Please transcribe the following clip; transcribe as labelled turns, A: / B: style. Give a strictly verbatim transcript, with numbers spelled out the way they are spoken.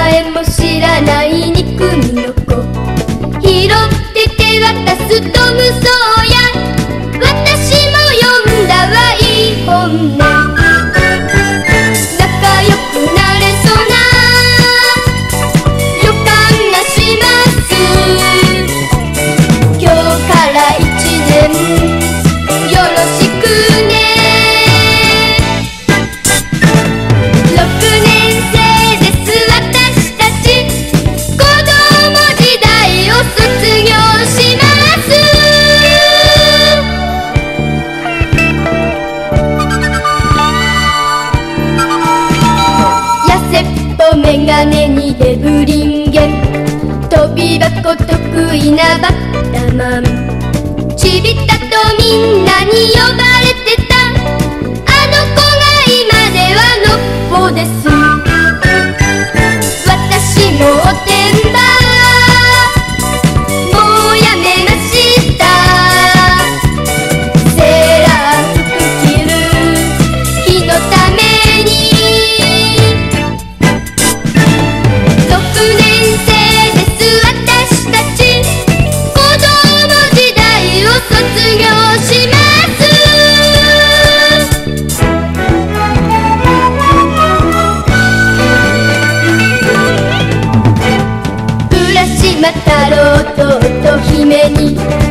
A: 前も知らない憎みの子、拾って手渡すと無双や。私も読んだわいい本音、仲良くなれそうな予感がします。今日から一年よろしくね。ろくねん生です私たち、子供時代を卒業します。痩せっぽメガネにデブ人間、飛び箱得意なバッタマン、ちびったとみんなに呼ばれてたあの子が今ではのっぽです。私もおてんばもうやめました。セーラー服着る日のために。ろくねん生です私たち、子供時代を卒業します。浦島太郎と乙姫に